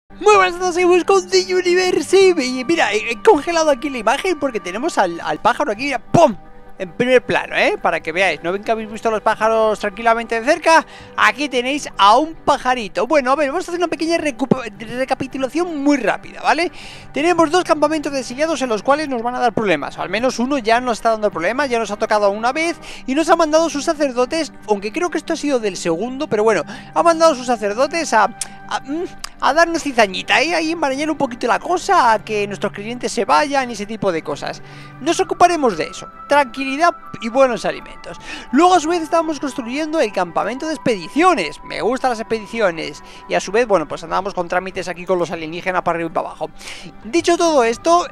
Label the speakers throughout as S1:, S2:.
S1: Muy buenas a todos, seguimos con The Universe. Y mira, he congelado aquí la imagen porque tenemos al pájaro aquí, mira, ¡pum! En primer plano, para que veáis. ¿No ven que habéis visto los pájaros tranquilamente de cerca? Aquí tenéis a un pajarito. Bueno, a ver, vamos a hacer una pequeña recapitulación muy rápida, ¿vale? Tenemos dos campamentos designados en los cuales nos van a dar problemas. O al menos uno ya nos está dando problemas, ya nos ha tocado una vez y nos ha mandado sus sacerdotes, aunque creo que esto ha sido del segundo, pero bueno, ha mandado sus sacerdotes a darnos cizañita, ahí embarañar un poquito la cosa, a que nuestros clientes se vayan y ese tipo de cosas. Nos ocuparemos de eso, tranquilidad y buenos alimentos. Luego a su vez estábamos construyendo el campamento de expediciones. Me gustan las expediciones. Y a su vez, bueno, pues andábamos con trámites aquí con los alienígenas para arriba y para abajo. Dicho todo esto,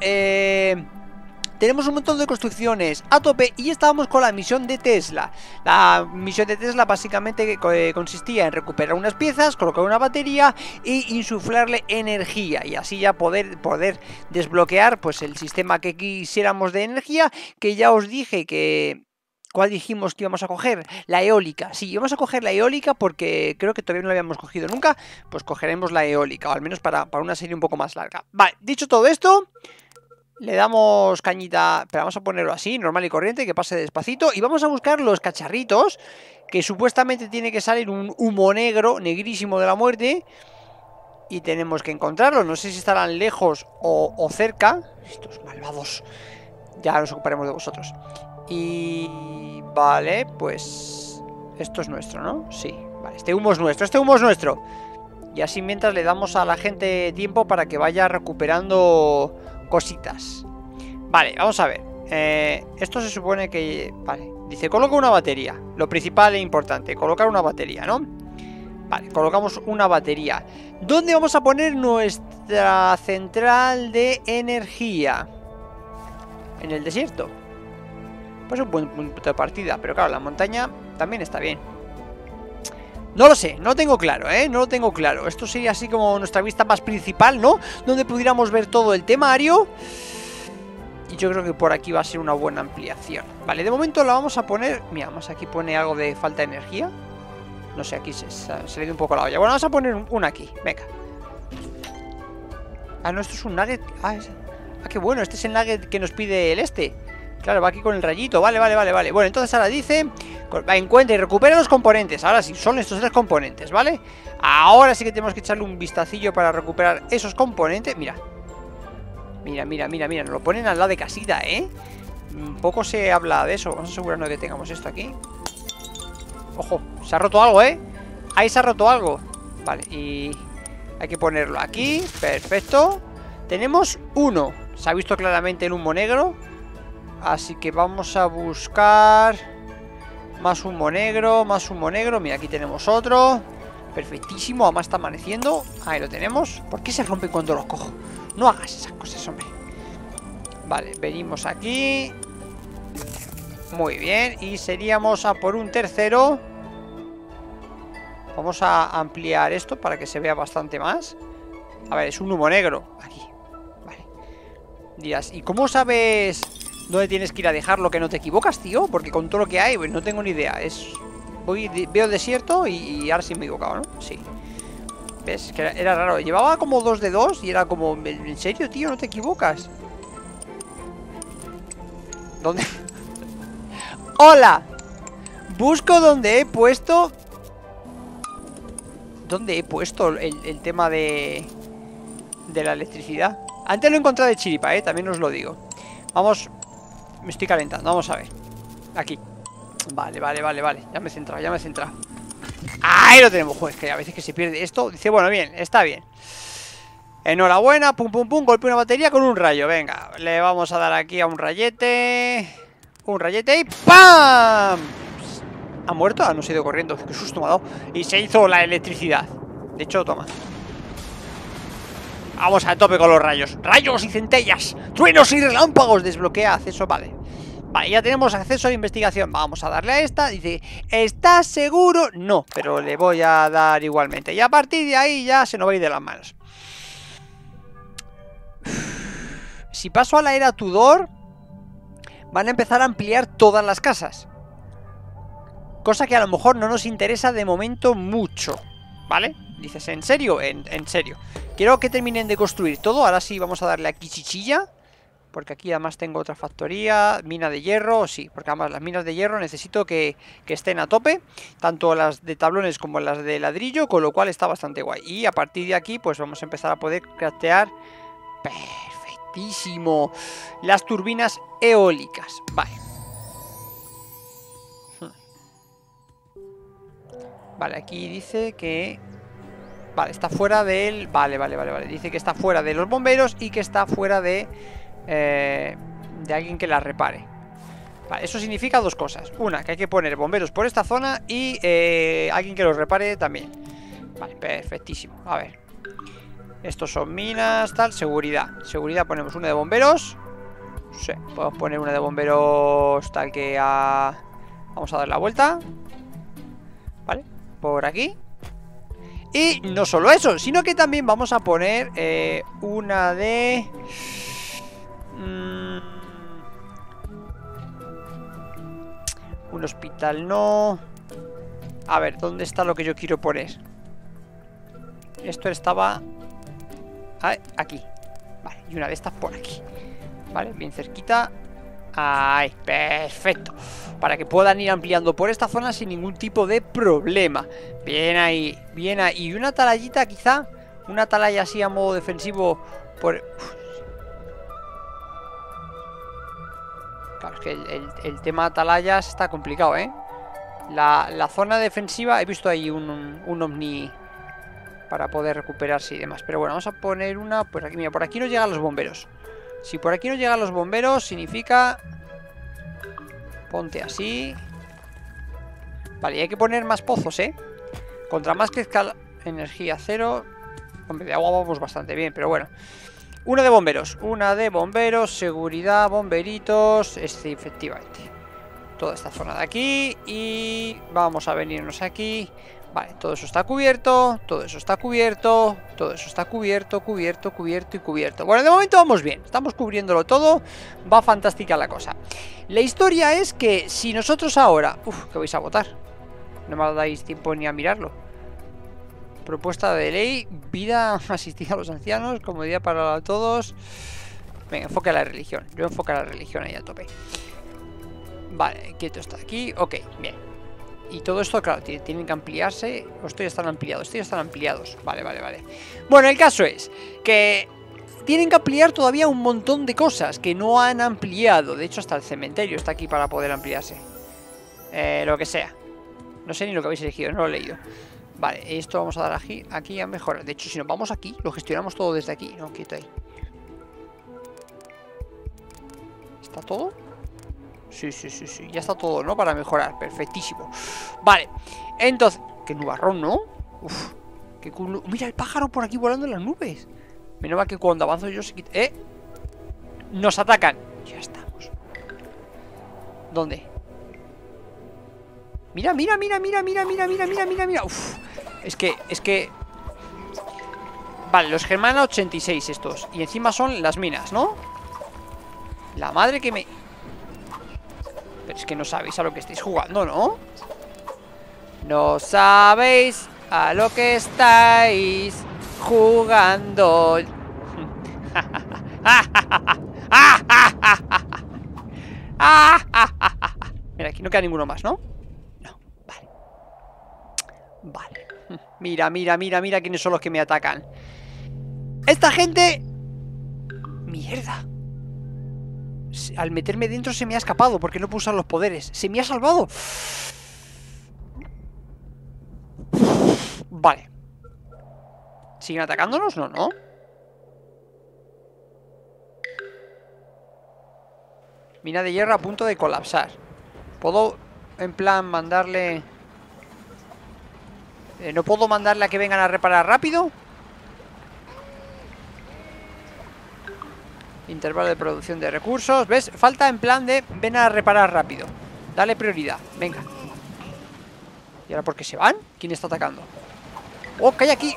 S1: tenemos un montón de construcciones a tope y estábamos con la misión de Tesla. La misión de Tesla básicamente consistía en recuperar unas piezas, colocar una batería e insuflarle energía. Y así ya poder desbloquear pues el sistema que quisiéramos de energía, que ya os dije que... ¿Cuál dijimos que íbamos a coger? La eólica. Sí, íbamos a coger la eólica porque creo que todavía no la habíamos cogido nunca. Pues cogeremos la eólica, o al menos para una serie un poco más larga. Vale, dicho todo esto... Le damos cañita, pero vamos a ponerlo así, normal y corriente, que pase despacito. Y vamos a buscar los cacharritos, que supuestamente tiene que salir un humo negro, negrísimo de la muerte. Y tenemos que encontrarlos, no sé si estarán lejos o cerca. Estos malvados, ya nos ocuparemos de vosotros. Y... vale, pues... esto es nuestro, ¿no? Sí, vale, este humo es nuestro, Y así mientras le damos a la gente tiempo para que vaya recuperando... cositas. Vale, vamos a ver. Esto se supone que... Vale, dice coloca una batería. Lo principal e importante, colocar una batería, ¿no? Vale, colocamos una batería. ¿Dónde vamos a poner nuestra central de energía? En el desierto. Pues un buen punto de partida. Pero claro, la montaña también está bien. No lo sé, no lo tengo claro, no lo tengo claro. Esto sería así como nuestra vista más principal, ¿no? Donde pudiéramos ver todo el temario. Y yo creo que por aquí va a ser una buena ampliación. Vale, de momento la vamos a poner... Mira, más aquí pone algo de falta de energía. No sé, aquí se le dio un poco la olla. Bueno, vamos a poner una aquí, venga. Ah, no, esto es un nugget. Ah, qué bueno, este es el nugget que nos pide el este. Claro, va aquí con el rayito, vale. Bueno, entonces ahora dice, encuentra y recupera los componentes. Ahora sí, son estos tres componentes, ¿vale? Ahora sí que tenemos que echarle un vistacillo para recuperar esos componentes. Mira, nos lo ponen al lado de casita, Un poco se habla de eso. Vamos a asegurarnos de que tengamos esto aquí. Ojo, se ha roto algo, Ahí se ha roto algo. Vale, y hay que ponerlo aquí, perfecto. Tenemos uno, se ha visto claramente el humo negro. Así que vamos a buscar más humo negro, Mira, aquí tenemos otro. Perfectísimo, además está amaneciendo. Ahí lo tenemos. ¿Por qué se rompen cuando los cojo? No hagas esas cosas, hombre. Vale, venimos aquí. Muy bien, y seríamos a por un tercero. Vamos a ampliar esto para que se vea bastante más. A ver, es un humo negro. Aquí, vale. Dirás, ¿y cómo sabes dónde tienes que ir a dejarlo que no te equivocas, tío? Porque con todo lo que hay, pues no tengo ni idea. Veo desierto y ahora sí me he equivocado, ¿no? Sí. ¿Ves? Que era raro. Llevaba como 2 de 2 y era como... ¿En serio, tío? ¿No te equivocas? ¿Dónde? ¡Hola! Busco donde he puesto... ¿Dónde he puesto el tema de la electricidad? Antes lo he encontrado de chiripa, también os lo digo. Vamos... Me estoy calentando, vamos a ver. Aquí. Vale. Ya me he centrado, ¡Ahí lo tenemos! Joder, que a veces que se pierde esto. Dice, bueno, bien, está bien. Enhorabuena, pum, golpea una batería con un rayo. Venga, le vamos a dar aquí a un rayete. Un rayete y ¡pam! ¿Ha muerto? Ah, no se ha ido corriendo. Qué susto me ha dado. Y se hizo la electricidad. De hecho, toma. Vamos a tope con los rayos. ¡Rayos y centellas! ¡Truenos y relámpagos! Desbloquea acceso, vale. Vale, ya tenemos acceso a investigación. Vamos a darle a esta. Dice, ¿estás seguro? No, pero le voy a dar igualmente. Y a partir de ahí ya se nos va a ir de las manos. Si paso a la era Tudor, van a empezar a ampliar todas las casas. Cosa que a lo mejor no nos interesa de momento mucho. ¿vale? Dices, ¿en serio? En serio. Quiero que terminen de construir todo. Ahora sí vamos a darle aquí chichilla. Porque aquí además tengo otra factoría. Mina de hierro, sí. Porque además las minas de hierro necesito que estén a tope. Tanto las de tablones como las de ladrillo. Con lo cual está bastante guay. Y a partir de aquí pues vamos a empezar a poder craftear. Perfectísimo. Las turbinas eólicas. Vale. Vale, aquí dice que... Vale, está fuera del... Vale. Dice que está fuera de los bomberos y que está fuera de alguien que la repare. Vale, eso significa dos cosas. Una, que hay que poner bomberos por esta zona y alguien que los repare también. Vale, perfectísimo. A ver. Estos son minas, tal, seguridad. Seguridad ponemos una de bomberos. Sí, podemos poner una de bomberos tal que a... Vamos a dar la vuelta. Vale, por aquí. Y no solo eso, sino que también vamos a poner una de... un hospital no... A ver, ¿dónde está lo que yo quiero poner? Esto estaba... aquí. Vale, y una de estas por aquí. Vale, bien cerquita. Ahí, perfecto. Para que puedan ir ampliando por esta zona sin ningún tipo de problema. Bien ahí, bien ahí. Y una atalayita quizá. Una atalaya así a modo defensivo por... Claro, es que el tema atalayas está complicado, ¿eh? La zona defensiva, he visto ahí un ovni para poder recuperarse y demás. Pero bueno, vamos a poner una por aquí. Mira, por aquí no llegan los bomberos. Si por aquí no llegan los bomberos, significa... Ponte así. Vale, y hay que poner más pozos, ¿eh? Contra más crezca energía cero. Hombre, de agua vamos bastante bien, pero bueno. Una de bomberos, seguridad, bomberitos. Efectivamente. Toda esta zona de aquí. Y vamos a venirnos aquí. Vale, todo eso está cubierto. Todo eso está cubierto. Todo eso está cubierto, cubierto y cubierto. Bueno, de momento vamos bien. Estamos cubriéndolo todo. Va fantástica la cosa. La historia es que si nosotros ahora... Uf, ¿qué vais a votar? No me dais tiempo ni a mirarlo. Propuesta de ley, vida asistida a los ancianos, comodidad para todos. Venga, enfoca la religión. Yo enfoco la religión ahí a tope. Vale, quieto está aquí. Ok, bien. Y todo esto, claro, tienen que ampliarse. O estos ya están ampliados. Estos ya están ampliados. Vale. Bueno, el caso es que tienen que ampliar todavía un montón de cosas que no han ampliado. De hecho, hasta el cementerio está aquí para poder ampliarse. Lo que sea. No sé ni lo que habéis elegido, no lo he leído. Vale, esto vamos a dar aquí a mejorar. De hecho, si nos vamos aquí, lo gestionamos todo desde aquí. No, quieto ahí. ¿Está todo? Sí, ya está todo, ¿no? Para mejorar, perfectísimo. Vale, entonces... Qué nubarrón, ¿no? Uf, qué cool. Mira el pájaro por aquí volando en las nubes. Menos mal que cuando avanzo yo se quita... Nos atacan. Ya estamos. ¿Dónde? Mira. Uf, es que... Vale, los Germana 86 estos. Y encima son las minas, ¿no? La madre que me... Pero es que no sabéis a lo que estáis jugando, ¿no? No sabéis a lo que estáis jugando. Mira, aquí no queda ninguno más, ¿no? No, vale. Mira quiénes son los que me atacan. Esta gente... Mierda. Al meterme dentro se me ha escapado porque no puedo usar los poderes. ¡Se me ha salvado! Vale. ¿Siguen atacándonos? No. Mina de hierro a punto de colapsar. ¿Puedo, en plan, mandarle... ¿No puedo mandarle a que vengan a reparar rápido? Intervalo de producción de recursos. ¿Ves? Falta en plan de ven a reparar rápido. Dale prioridad. Venga. ¿Y ahora por qué se van? ¿Quién está atacando? ¡Oh, que hay aquí!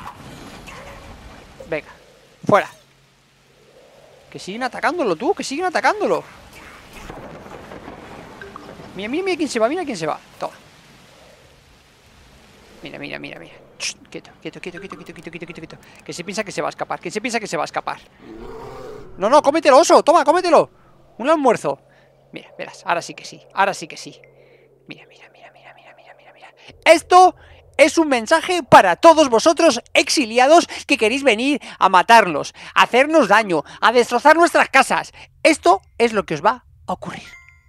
S1: Venga. Fuera. Que siguen atacándolo, tú. Que siguen atacándolo. Mira quién se va. Mira quién se va. Toma. Mira. Quieto, quieto, quieto, quieto, quieto, quieto, quieto, quieto, quieto. Que se piensa que se va a escapar, que se piensa que se va a escapar. No, no, cómetelo, oso, toma, cómetelo. Un almuerzo. Mira, verás, ahora sí que sí, ahora sí que sí. Mira, mira, mira, mira, mira, mira, mira, mira. Esto es un mensaje para todos vosotros exiliados que queréis venir a matarnos, a hacernos daño, a destrozar nuestras casas. Esto es lo que os va a ocurrir.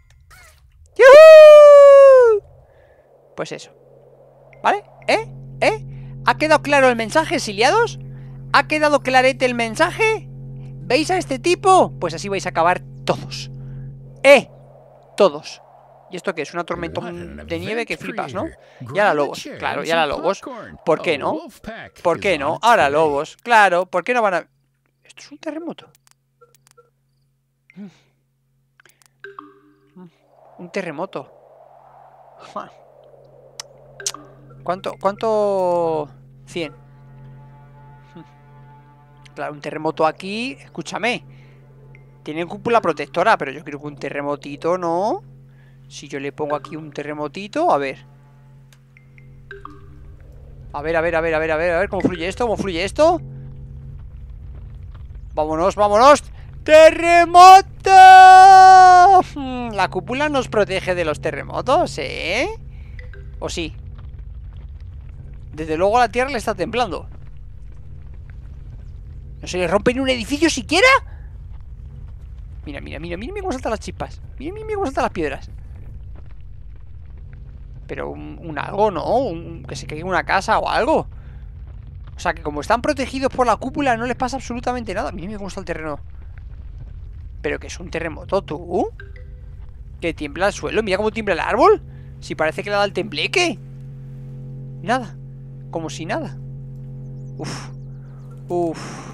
S1: ¡Yuhu! Pues eso. ¿Vale? ¿Ha quedado claro el mensaje, exiliados? ¿Ha quedado clarete el mensaje? ¿Veis a este tipo? Pues así vais a acabar todos. Todos. ¿Y esto qué es? Una tormenta de nieve que flipas, ¿no? Y ahora lobos. Claro, y ahora lobos. ¿Por qué no? ¿Por qué no? Ahora lobos. Claro, ¿por qué no van a...? Esto es un terremoto. Un terremoto. ¿Cuánto? 100. Claro, un terremoto aquí. Escúchame. Tienen cúpula protectora, pero yo creo que un terremotito, ¿no? Si yo le pongo aquí un terremotito, a ver. A ver, ¿cómo fluye esto? ¿Cómo fluye esto? Vámonos, vámonos. ¡Terremoto! La cúpula nos protege de los terremotos, ¿eh? ¿O sí? Desde luego la tierra le está temblando. ¿No se le rompe ni un edificio siquiera? Mira, mira, mira, mira cómo saltan las chispas. Mira, mira cómo saltan las piedras. Pero un algo, ¿no? Que se caiga una casa o algo. O sea, que como están protegidos por la cúpula no les pasa absolutamente nada. Mira, mira cómo está el terreno. Pero que es un terremoto, ¿tú? Que tiembla el suelo. Mira cómo tiembla el árbol. Si parece que le da el tembleque. Nada. Como si nada. Uf. Uf.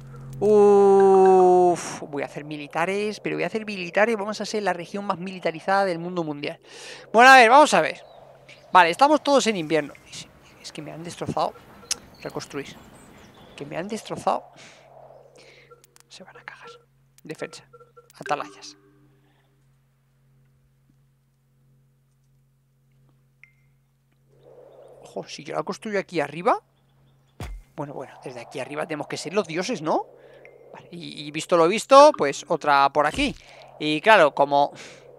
S1: Uf. Voy a hacer militares. Pero voy a hacer militares. Vamos a ser la región más militarizada del mundo mundial. Bueno, a ver, vamos a ver. Vale, estamos todos en invierno. Es que me han destrozado. Reconstruir. Que me han destrozado. Se van a cagar. Defensa. Atalayas. Ojo, si yo la construyo aquí arriba. Bueno, desde aquí arriba tenemos que ser los dioses, ¿no? Vale, y visto lo visto, pues otra por aquí. Y claro, como...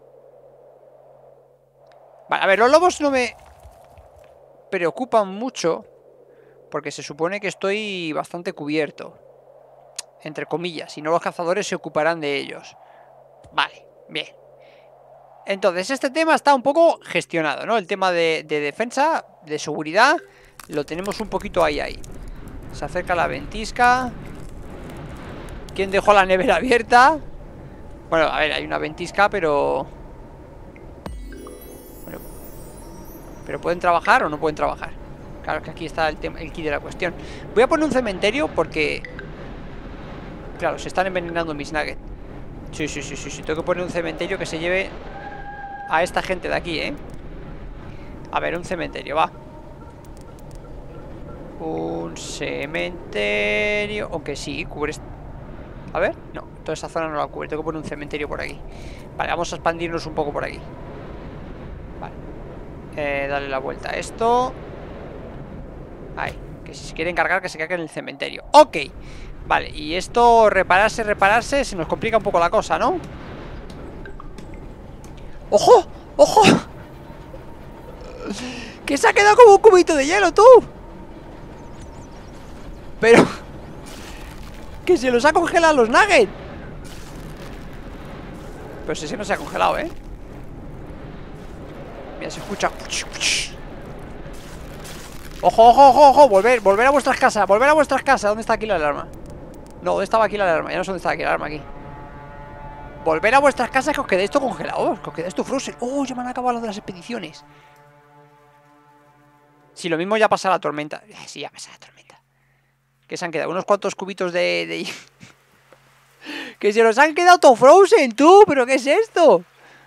S1: Vale, a ver, los lobos no me preocupan mucho, porque se supone que estoy bastante cubierto, entre comillas, y no los cazadores se ocuparán de ellos. Vale, bien. Entonces este tema está un poco gestionado, ¿no? El tema de defensa, de seguridad, lo tenemos un poquito ahí. Se acerca la ventisca. ¿Quién dejó la nevera abierta? Bueno, a ver, hay una ventisca, pero... Bueno, ¿pero pueden trabajar o no pueden trabajar? Claro, que aquí está el key de la cuestión. Voy a poner un cementerio porque... Claro, se están envenenando mis nuggets. Sí, tengo que poner un cementerio que se lleve a esta gente de aquí, ¿eh? A ver, un cementerio, va. Un cementerio. Aunque sí, cubre... A ver, no, toda esa zona no la cubre. Tengo que poner un cementerio por aquí. Vale, vamos a expandirnos un poco por aquí. Vale, dale la vuelta a esto. Ahí, que si se quieren cargar, que se carguen en el cementerio. Ok, vale, y esto, repararse, se nos complica un poco la cosa, ¿no? ¡Ojo! ¡Ojo! Que se ha quedado como un cubito de hielo, tú. Pero... que se los ha congelado los nuggets. Pero si ese no se ha congelado, ¿eh? Mira, se escucha. ¡Ojo, ojo, ojo, ojo! Volver a vuestras casas, volver a vuestras casas. ¿Dónde está aquí la alarma? No, ¿dónde estaba aquí la alarma? Ya no sé dónde estaba aquí la alarma aquí. Volver a vuestras casas, que os quedéis esto congelado, que os quedéis esto frozen. ¡Oh, ya me han acabado las de las expediciones! Si lo mismo ya pasa la tormenta. Sí, ya pasa la tormenta. Que se han quedado unos cuantos cubitos de... que se los han quedado todo frozen, tú. ¿Pero qué es esto?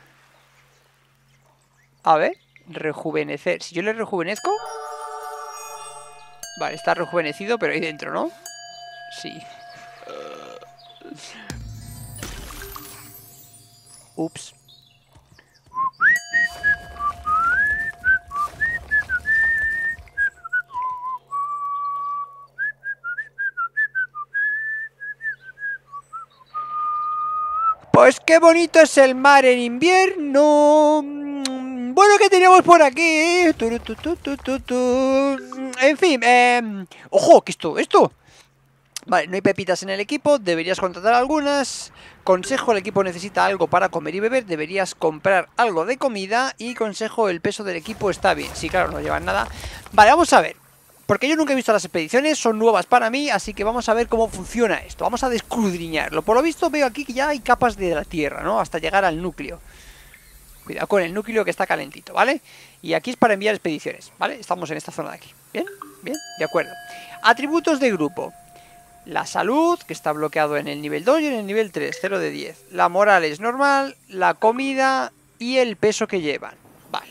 S1: A ver, rejuvenecer. Si yo le rejuvenezco... Vale, está rejuvenecido, pero ahí dentro, ¿no? Sí. Ups. Pues qué bonito es el mar en invierno. Bueno, ¿qué tenemos por aquí? En fin, ¡ojo! ¿Qué es esto? Vale, no hay pepitas en el equipo, deberías contratar algunas. Consejo, el equipo necesita algo para comer y beber, deberías comprar algo de comida. Y consejo, el peso del equipo está bien. Sí, claro, no llevan nada. Vale, vamos a ver. Porque yo nunca he visto las expediciones, son nuevas para mí, así que vamos a ver cómo funciona esto. Vamos a descudriñarlo. Por lo visto veo aquí que ya hay capas de la tierra, ¿no? Hasta llegar al núcleo. Cuidado con el núcleo que está calentito, ¿vale? Y aquí es para enviar expediciones, ¿vale? Estamos en esta zona de aquí. ¿Bien? Bien, de acuerdo. Atributos de grupo. La salud, que está bloqueado en el nivel 2 y en el nivel 3, 0 de 10. La moral es normal, la comida y el peso que llevan. Vale.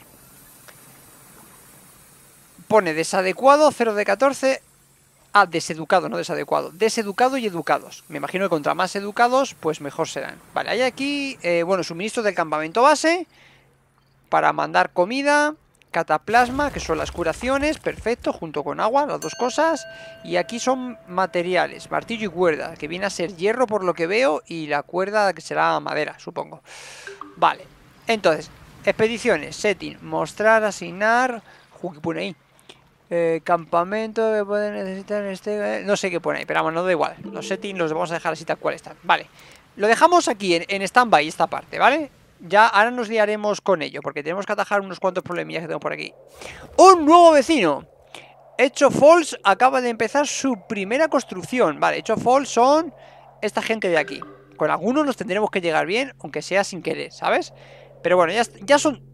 S1: Pone desadecuado, 0 de 14. Ah, deseducado, no desadecuado. Deseducado y educados. Me imagino que contra más educados, pues mejor serán. Vale, hay aquí, bueno, suministros del campamento base para mandar comida, cataplasma, que son las curaciones, perfecto, junto con agua, las dos cosas. Y aquí son materiales, martillo y cuerda, que viene a ser hierro por lo que veo, y la cuerda que será madera, supongo. Vale, entonces, expediciones, setting, mostrar, asignar, ¿qué pone ahí? Campamento que puede necesitar no sé qué pone ahí, pero vamos, no da igual. Los settings los vamos a dejar así tal cual están. Vale, lo dejamos aquí en stand-by esta parte, ¿vale? Ya ahora nos liaremos con ello, porque tenemos que atajar unos cuantos problemillas que tengo por aquí. ¡Un nuevo vecino! Hecho Falls acaba de empezar su primera construcción. Vale, Hecho Falls son esta gente de aquí. Con algunos nos tendremos que llegar bien, aunque sea sin querer, ¿sabes? Pero bueno, ya son...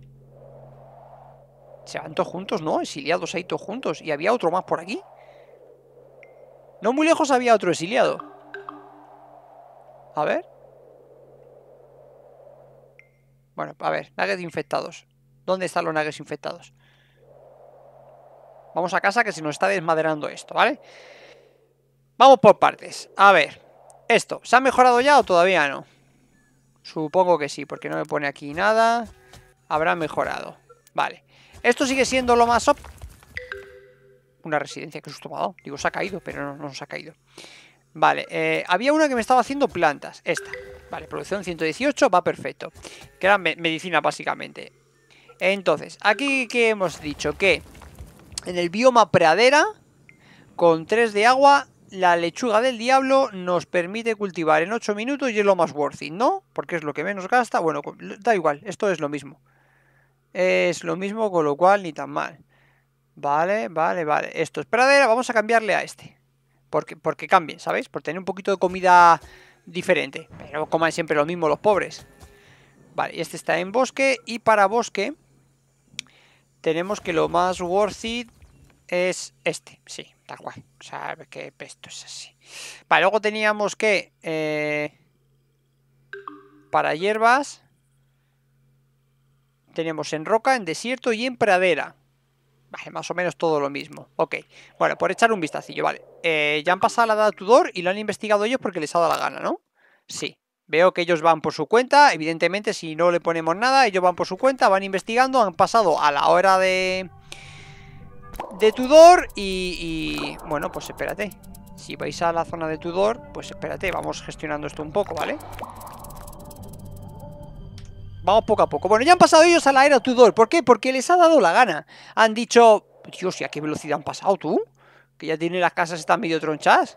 S1: Se van todos juntos, ¿no? Exiliados ahí todos juntos. Y había otro más por aquí. No muy lejos había otro exiliado. A ver. Bueno, a ver, nuggets infectados. ¿Dónde están los nuggets infectados? Vamos a casa que se nos está desmaderando esto, ¿vale? Vamos por partes. A ver, esto, ¿se ha mejorado ya o todavía no? Supongo que sí, porque no me pone aquí nada. Habrá mejorado. Vale. Esto sigue siendo lo más... Una residencia, que susto me ha dado. Digo, se ha caído, pero no se ha caído. Vale, había una que me estaba haciendo plantas. Esta. Vale, producción 118, va perfecto. Que era medicina, básicamente. Entonces, aquí que hemos dicho que en el bioma pradera, con 3 de agua, la lechuga del diablo nos permite cultivar en 8 minutos y es lo más worth it, ¿no? Porque es lo que menos gasta. Bueno, da igual, esto es lo mismo. Es lo mismo, con lo cual ni tan mal. Vale. Esto es pradera, vamos a cambiarle a este. Porque cambie, ¿sabéis? Por tener un poquito de comida diferente. Pero coman siempre lo mismo los pobres. Vale, este está en bosque. Y para bosque tenemos que lo más worth it es este. Sí, tal cual. O sea, que esto es así. Vale, luego teníamos que... para hierbas... Tenemos en roca, en desierto y en pradera. Vale, más o menos todo lo mismo. Ok, bueno, por echar un vistacillo, vale. Ya han pasado la edad Tudor y lo han investigado ellos porque les ha dado la gana, ¿no? Sí. Veo que ellos van por su cuenta. Evidentemente, si no le ponemos nada, ellos van por su cuenta, van investigando. Han pasado a la hora de Tudor y... Bueno, pues espérate. Si vais a la zona de Tudor, pues espérate, vamos gestionando esto un poco, ¿vale? Vamos poco a poco. Bueno, ya han pasado ellos a la era Tudor. ¿Por qué? Porque les ha dado la gana. Han dicho... Dios, ¿y a qué velocidad han pasado tú? Que ya tienen las casas, están medio tronchadas.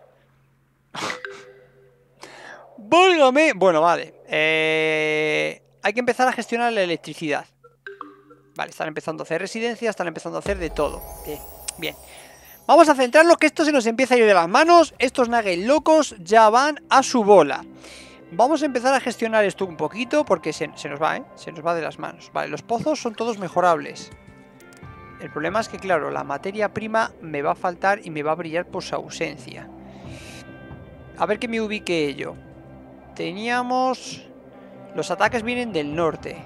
S1: ¡Válgame! Bueno, vale. Hay que empezar a gestionar la electricidad. Vale, están empezando a hacer residencias, están empezando a hacer de todo. Bien, bien. Vamos a centrarnos que esto se nos empieza a ir de las manos. Estos nuggets locos ya van a su bola. Vamos a empezar a gestionar esto un poquito porque se nos va, ¿eh? Se nos va de las manos. Vale, los pozos son todos mejorables. El problema es que, claro, la materia prima me va a faltar y me va a brillar por su ausencia. A ver que me ubique ello. Teníamos... Los ataques vienen del norte.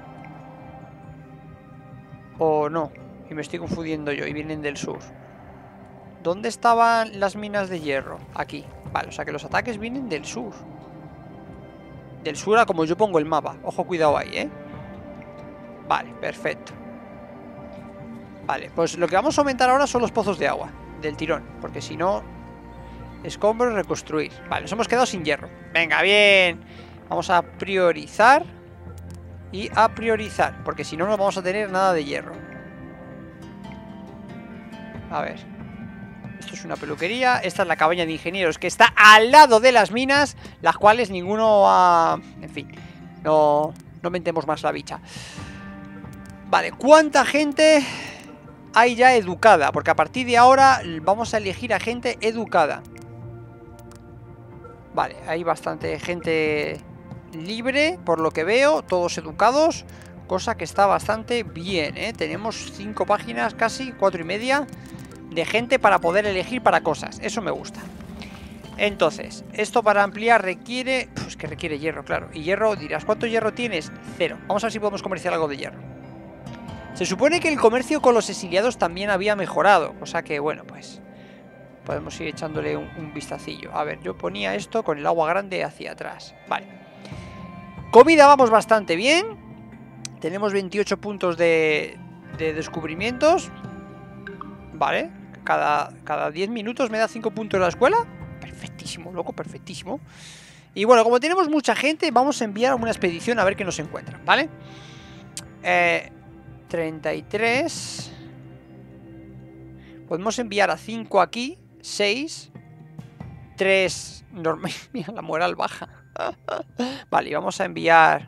S1: O no, y me estoy confundiendo yo, y vienen del sur. ¿Dónde estaban las minas de hierro? Aquí. Vale, o sea que los ataques vienen del sur. Del sur a como yo pongo el mapa. Ojo, cuidado ahí, ¿eh? Vale, perfecto. Vale, pues lo que vamos a aumentar ahora son los pozos de agua. Del tirón, porque si no... Escombros, reconstruir. Vale, nos hemos quedado sin hierro. Venga, bien. Vamos a priorizar y a priorizar, porque si no, no vamos a tener nada de hierro. A ver. Esto es una peluquería. Esta es la cabaña de ingenieros que está al lado de las minas, las cuales ninguno ha... En fin, no mentemos más la bicha. Vale, ¿cuánta gente hay ya educada? Porque a partir de ahora vamos a elegir a gente educada. Vale, hay bastante gente libre, por lo que veo, todos educados, cosa que está bastante bien, ¿eh? Tenemos 5 páginas, casi 4 y media, de gente para poder elegir para cosas. Eso me gusta. Entonces, esto para ampliar requiere... Pues que requiere hierro, claro. Y hierro, dirás, ¿cuánto hierro tienes? 0. Vamos a ver si podemos comerciar algo de hierro. Se supone que el comercio con los exiliados también había mejorado, cosa que, bueno, pues... podemos ir echándole un vistacillo. A ver, yo ponía esto con el agua grande hacia atrás. Vale. Comida vamos bastante bien. Tenemos 28 puntos de descubrimientos. Vale. Cada 10 minutos me da 5 puntos en la escuela. Perfectísimo, loco, perfectísimo. Y bueno, como tenemos mucha gente, vamos a enviar una expedición a ver qué nos encuentran, ¿vale? 33. Podemos enviar a 5 aquí. 6. 3 normal. Mira, la moral baja. Vale, y vamos a enviar...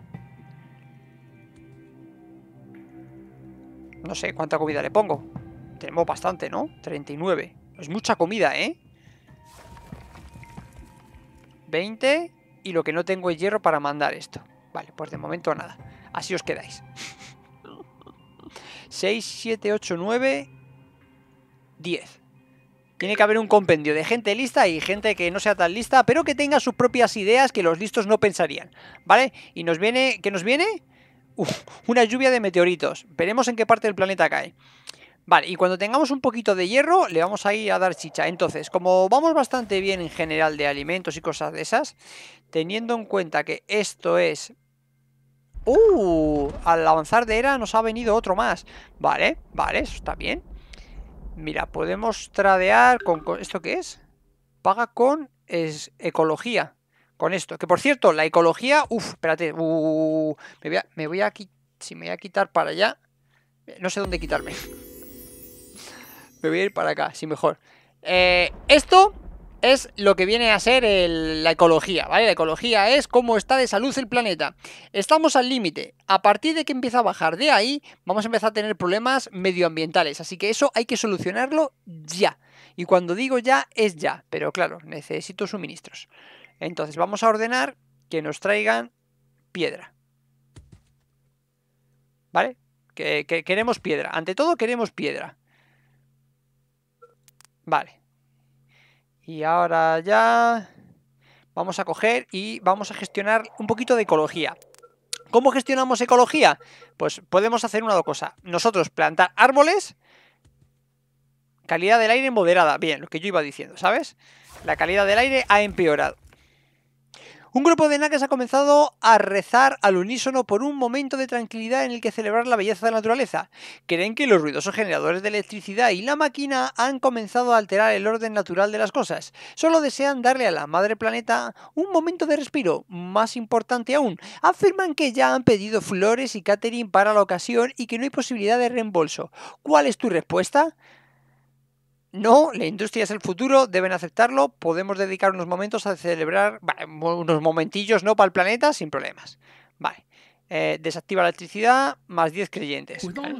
S1: No sé cuánta comida le pongo. Tenemos bastante, ¿no? 39. Es mucha comida, ¿eh? 20. Y lo que no tengo es hierro para mandar esto. Vale, pues de momento nada. Así os quedáis. 6, 7, 8, 9, 10. Tiene que haber un compendio de gente lista y gente que no sea tan lista, pero que tenga sus propias ideas que los listos no pensarían, ¿vale? Y nos viene... ¿Qué nos viene? Una lluvia de meteoritos. Veremos en qué parte del planeta cae. Vale, y cuando tengamos un poquito de hierro, le vamos a ir a dar chicha. Entonces, como vamos bastante bien en general de alimentos y cosas de esas, teniendo en cuenta que esto es... al avanzar de era nos ha venido otro más. Vale, vale, eso está bien. Mira, podemos tradear con... ¿Esto qué es? Paga con ecología. Con esto. Que por cierto, la ecología... Espérate. Me voy a quitar para allá. No sé dónde quitarme. Me voy a ir para acá, sí, mejor. Esto es lo que viene a ser la ecología, ¿vale? La ecología es cómo está de salud el planeta. Estamos al límite. A partir de que empieza a bajar de ahí, vamos a empezar a tener problemas medioambientales. Así que eso hay que solucionarlo ya. Y cuando digo ya, es ya. Pero claro, necesito suministros. Entonces vamos a ordenar que nos traigan piedra. ¿Vale? Que queremos piedra. Ante todo queremos piedra. Vale. Y ahora ya vamos a coger y vamos a gestionar un poquito de ecología. ¿Cómo gestionamos ecología? Pues podemos hacer una cosa. Nosotros plantar árboles. Calidad del aire moderada. Bien, lo que yo iba diciendo, ¿sabes? La calidad del aire ha empeorado. Un grupo de nagas ha comenzado a rezar al unísono por un momento de tranquilidad en el que celebrar la belleza de la naturaleza. Creen que los ruidosos generadores de electricidad y la máquina han comenzado a alterar el orden natural de las cosas. Solo desean darle a la madre planeta un momento de respiro. Más importante aún, afirman que ya han pedido flores y catering para la ocasión y que no hay posibilidad de reembolso. ¿Cuál es tu respuesta? No, la industria es el futuro, deben aceptarlo, podemos dedicar unos momentos a celebrar, unos momentillos, ¿no? Para el planeta, sin problemas. Vale, desactiva la electricidad, más 10 creyentes. ¿Vale?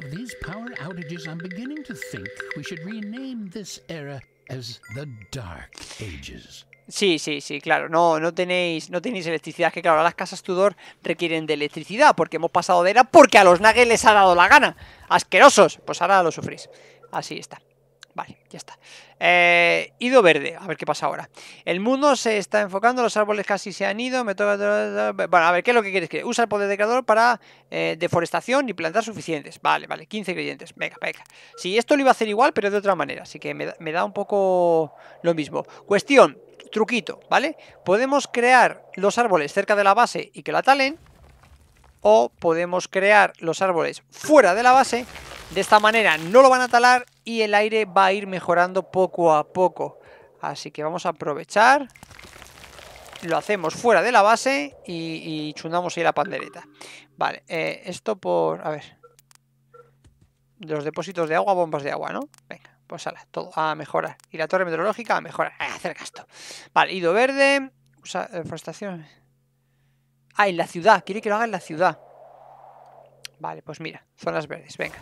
S1: Sí, claro, no tenéis electricidad, que claro, las casas Tudor requieren de electricidad, porque hemos pasado de era porque a los nuggets les ha dado la gana. ¡Asquerosos! Pues ahora lo sufrís. Así está. Vale, ya está. Ido verde, a ver qué pasa ahora. El mundo se está enfocando, los árboles casi se han ido. Me toca... Bueno, a ver, ¿qué es lo que quieres que usa el poder de creador para deforestación y plantar suficientes? Vale, 15 ingredientes. Venga. Sí, esto lo iba a hacer igual, pero de otra manera. Así que me da un poco lo mismo. Cuestión, truquito, ¿vale? Podemos crear los árboles cerca de la base y que la talen. O podemos crear los árboles fuera de la base. De esta manera no lo van a talar y el aire va a ir mejorando poco a poco. Así que vamos a aprovechar lo hacemos fuera de la base y chundamos ahí la pandereta. Vale, esto por... A ver. Los depósitos de agua, bombas de agua, ¿no? Venga, pues ala, todo a mejorar. Y la torre meteorológica a mejorar. A hacer gasto. Vale, ido verde. Usa forestación. Ah, en la ciudad. Quiere que lo haga en la ciudad. Vale, pues mira, zonas verdes, venga.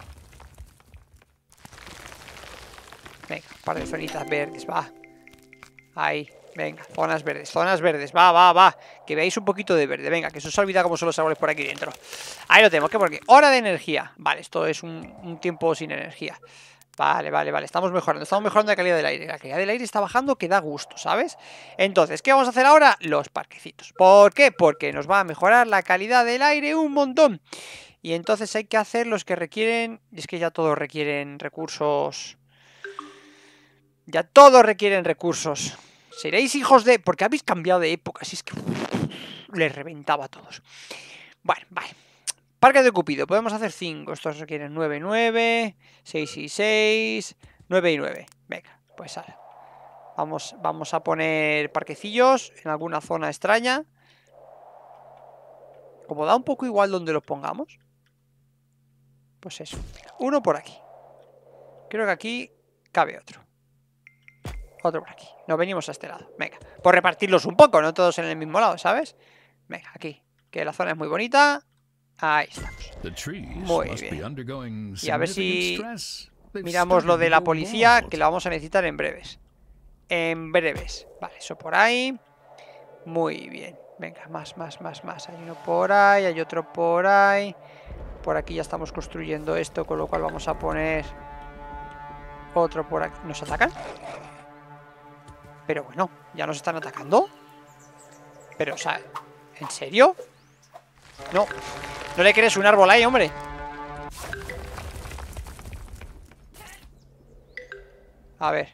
S1: Venga, un par de zonitas verdes, va. Ahí, venga, zonas verdes, va. Que veáis un poquito de verde, venga, que se os ha olvidado cómo son los árboles por aquí dentro. Ahí lo tenemos, ¿qué por aquí? Hora de energía. Vale, esto es un tiempo sin energía. Vale, estamos mejorando la calidad del aire. La calidad del aire está bajando, que da gusto, ¿sabes? Entonces, ¿qué vamos a hacer ahora? Los parquecitos. ¿Por qué? Porque nos va a mejorar la calidad del aire un montón. Y entonces hay que hacer los que requieren... Es que ya todos requieren recursos... Ya todos requieren recursos. Seréis hijos de... Porque habéis cambiado de época. Si es que... Les reventaba a todos. Bueno, vale. Parque de Cupido. Podemos hacer 5. Estos requieren 9, 9. 6 y 6. 9 y 9. Venga, pues ahora. Vamos a poner parquecillos en alguna zona extraña. Como da un poco igual donde los pongamos. Pues eso. Uno por aquí. Creo que aquí cabe otro. Otro por aquí. Nos venimos a este lado. Venga. Por repartirlos un poco, no todos en el mismo lado, ¿sabes? Venga, aquí. Que la zona es muy bonita. Ahí estamos. Muy bien. Y a ver si miramos lo de la policía, que lo vamos a necesitar en breves. En breves. Vale, eso por ahí. Muy bien. Venga, más. Hay uno por ahí, hay otro por ahí. Por aquí ya estamos construyendo esto, con lo cual vamos a poner otro por aquí. ¿Nos atacan? Pero bueno, ¿ya nos están atacando? Pero, o sea, ¿en serio? No, no le quieres un árbol ahí, hombre. A ver.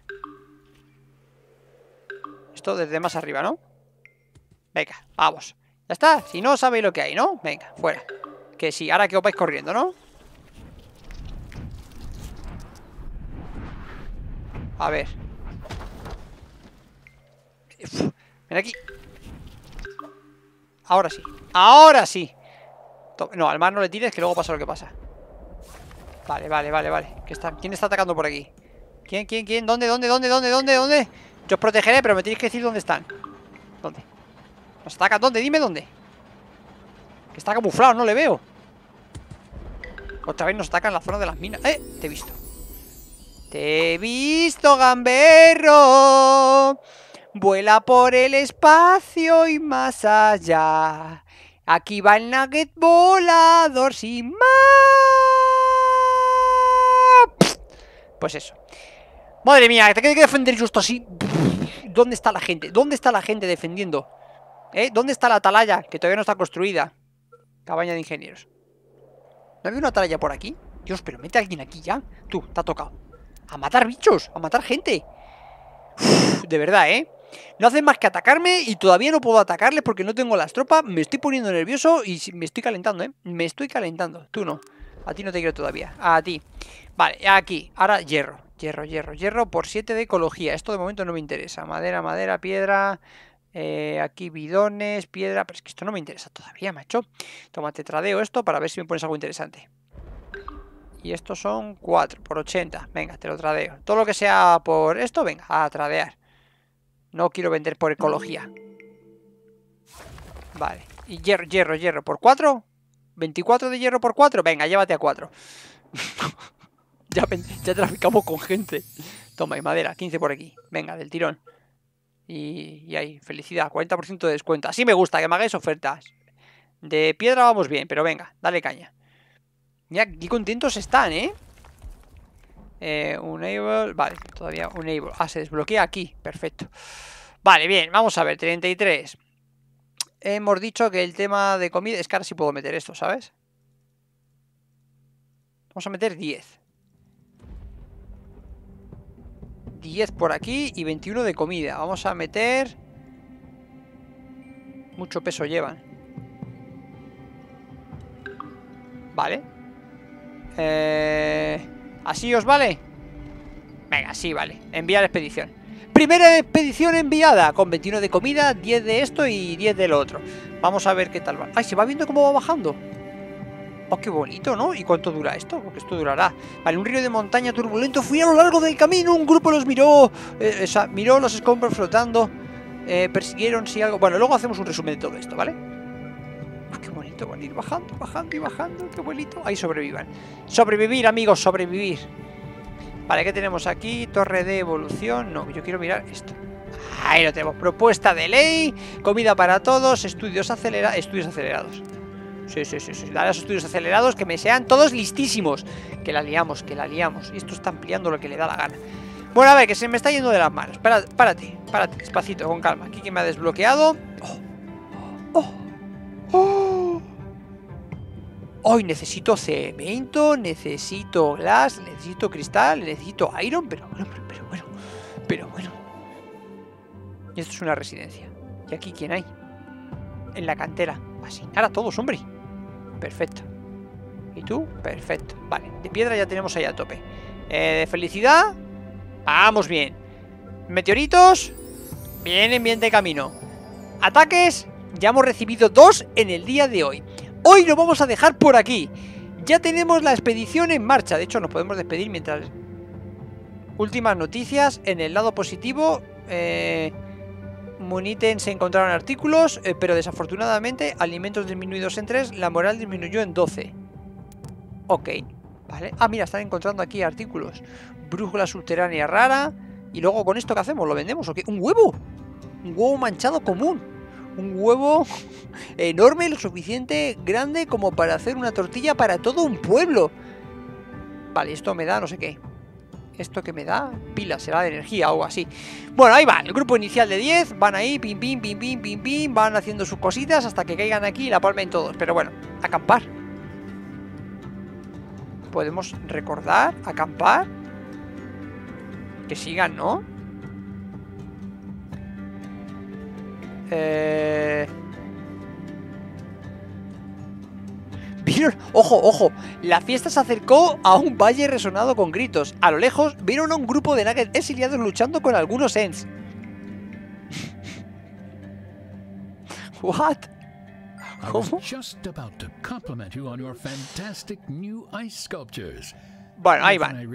S1: Esto desde más arriba, ¿no? Venga, vamos. Ya está, si no sabéis lo que hay, ¿no? Venga, fuera. Que sí, ahora que os vais corriendo, ¿no? A ver. Uf, ven aquí. Ahora sí. ¡Ahora sí! No, al mar no le tires, que luego pasa lo que pasa. Vale. ¿Quién está atacando por aquí? ¿Quién? ¿Dónde? Yo os protegeré, pero me tenéis que decir dónde están. ¿Dónde? ¿Nos atacan? ¿Dónde? Dime dónde. Que está camuflado, no le veo. Otra vez nos atacan en la zona de las minas. Te he visto. Te he visto, gamberro. Vuela por el espacio y más allá. Aquí va el nugget volador sin más. Pues eso. Madre mía, te tengo que defender justo así. ¿Dónde está la gente? ¿Dónde está la gente defendiendo? ¿Dónde está la atalaya? Que todavía no está construida. Cabaña de ingenieros. ¿No había una atalaya por aquí? Dios, pero mete a alguien aquí ya. Tú, te ha tocado. A matar bichos, a matar gente. Uf, de verdad, no hacen más que atacarme y todavía no puedo atacarles porque no tengo las tropas. Me estoy poniendo nervioso y me estoy calentando, Me estoy calentando. Tú no. A ti no te quiero todavía. A ti. Vale, aquí. Ahora hierro. Hierro por 7 de ecología. Esto de momento no me interesa. Madera, piedra. Aquí bidones, piedra. Pero es que esto no me interesa todavía, macho. Toma, te tradeo esto para ver si me pones algo interesante. Y estos son 4 por 80. Venga, te lo tradeo. Todo lo que sea por esto, venga, a tradear. No quiero vender por ecología. Vale. Y hierro por 4. 24 de hierro por 4. Venga, llévate a 4. ya traficamos con gente. Toma, y madera, 15 por aquí. Venga, del tirón. Y ahí, felicidad, 40% de descuento. Así me gusta, que me hagáis ofertas. De piedra vamos bien, pero venga, dale caña. Mira, qué contentos están, Unable, vale, todavía unable. Ah, se desbloquea aquí, perfecto. Vale, bien, vamos a ver, 33. Hemos dicho que el tema de comida... Es que ahora sí puedo meter esto, ¿sabes? Vamos a meter 10. 10 por aquí y 21 de comida. Vamos a meter... Mucho peso llevan. Vale. ¿Así os vale? Venga, sí, vale. Enviar expedición. Primera expedición enviada, con 21 de comida, 10 de esto y 10 de lo otro. Vamos a ver qué tal va. ¡Ay, se va viendo cómo va bajando! ¡Oh, qué bonito!, ¿no? ¿Y cuánto dura esto? Porque esto durará. Vale, un río de montaña turbulento fui a lo largo del camino. Un grupo los miró. Miró los escombros flotando. Persiguieron si algo... Bueno, luego hacemos un resumen de todo esto, ¿vale? Oh, qué bonito, van a ir bajando, bajando y bajando. Qué bonito. Ahí sobrevivan. Sobrevivir, amigos, sobrevivir. Vale, ¿qué tenemos aquí? Torre de evolución. No, yo quiero mirar esto. Ahí lo tenemos. Propuesta de ley. Comida para todos. Estudios acelerados. Sí. Dale a los estudios acelerados que me sean todos listísimos. Que la liamos. Y esto está ampliando lo que le da la gana. Bueno, a ver, que se me está yendo de las manos. Párate, despacito, con calma. Aquí que me ha desbloqueado. Hoy necesito cemento, necesito glass, necesito cristal, necesito iron. Pero bueno. Y esto es una residencia. ¿Y aquí quién hay? En la cantera. Asignar a todos, hombre. Perfecto. ¿Y tú? Perfecto. Vale, de piedra ya tenemos ahí a tope. De felicidad. Vamos bien. Meteoritos. Vienen bien de camino. Ataques. Ya hemos recibido 2 en el día de hoy. Hoy lo vamos a dejar por aquí. Ya tenemos la expedición en marcha. De hecho, nos podemos despedir mientras... Últimas noticias. En el lado positivo... Muniten se encontraron artículos, pero desafortunadamente alimentos disminuidos en 3, la moral disminuyó en 12. Ok, vale. Ah, mira, están encontrando aquí artículos. Brújula subterránea rara. Y luego con esto, ¿qué hacemos? ¿Lo vendemos o qué? ¡Un huevo! Un huevo manchado común. Un huevo enorme, lo suficiente grande como para hacer una tortilla para todo un pueblo. Vale, esto me da no sé qué. ¿Esto que me da? Pilas, será de energía o algo así. Bueno, ahí va, el grupo inicial de 10. Van ahí, pim, pim. Van haciendo sus cositas hasta que caigan aquí y la palmen todos. Pero bueno, acampar. Podemos recordar, acampar. Que sigan, ¿no? Vieron, ojo, la fiesta se acercó a un valle resonado con gritos. A lo lejos vieron a un grupo de nuggets exiliados luchando con algunos Ents. What? ¿Cómo? Bueno, ahí van.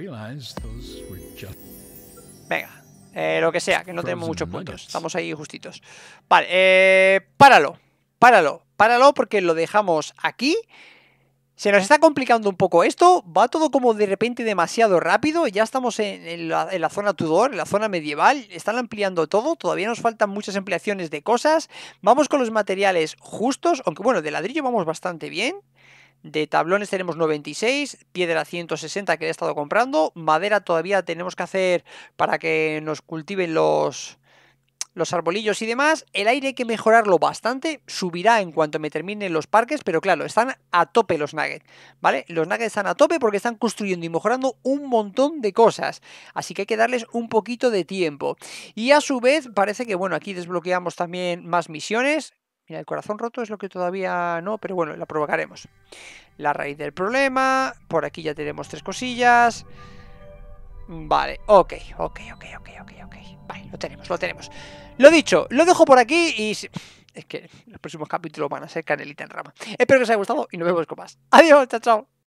S1: Venga, lo que sea, que no tenemos muchos puntos. Estamos ahí justitos. Vale, páralo porque lo dejamos aquí. Se nos está complicando un poco esto, va todo como de repente demasiado rápido, ya estamos en la zona Tudor, en la zona medieval, están ampliando todo, todavía nos faltan muchas ampliaciones de cosas, vamos con los materiales justos, aunque bueno, de ladrillo vamos bastante bien, de tablones tenemos 96, piedra 160 que he estado comprando, madera todavía tenemos que hacer para que nos cultiven los arbolillos y demás. El aire hay que mejorarlo bastante, subirá en cuanto me terminen los parques, pero claro, están a tope los nuggets, ¿vale? Los nuggets están a tope porque están construyendo y mejorando un montón de cosas, así que hay que darles un poquito de tiempo. Y a su vez parece que, bueno, aquí desbloqueamos también más misiones. Mira, el corazón roto es lo que todavía no, pero bueno, la provocaremos. La raíz del problema, por aquí ya tenemos 3 cosillas. Vale, ok. Vale, lo tenemos. Lo dicho, lo dejo por aquí y... Es que los próximos capítulos van a ser canelita en rama. Espero que os haya gustado y nos vemos con más. Adiós, chao.